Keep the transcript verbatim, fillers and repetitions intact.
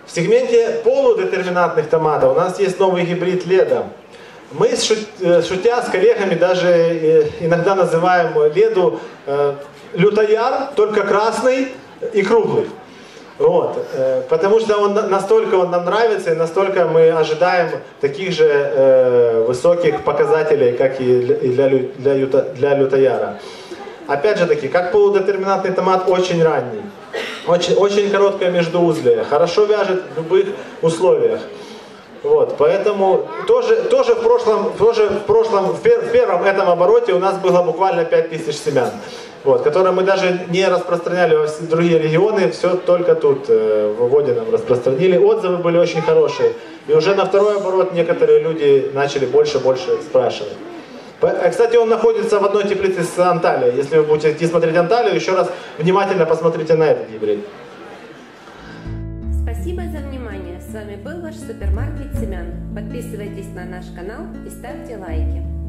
В сегменте полудетерминантных томатов у нас есть новый гибрид Леда. Мы, шутя с коллегами, даже иногда называем Леду лютояр, только красный и круглый. Вот. Потому что он, настолько он нам нравится, и настолько мы ожидаем таких же э, высоких показателей, как и для, для, люто, для лютояра. Опять же таки, как полудетерминантный томат, очень ранний. Очень, очень короткое междуузлие, хорошо вяжет в любых условиях. Вот, поэтому тоже, тоже, в прошлом, тоже в, прошлом, в, пер, в первом этом обороте у нас было буквально пять тысяч семян, вот, которые мы даже не распространяли во все другие регионы, все только тут э, в Воде нам распространили. Отзывы были очень хорошие. И уже на второй оборот некоторые люди начали больше-больше спрашивать. Кстати, он находится в одной теплице с Анталией. Если вы будете идти смотреть Анталию, еще раз внимательно посмотрите на этот гибрид. Спасибо за внимание. С вами был ваш супермаркет семян. Подписывайтесь на наш канал и ставьте лайки.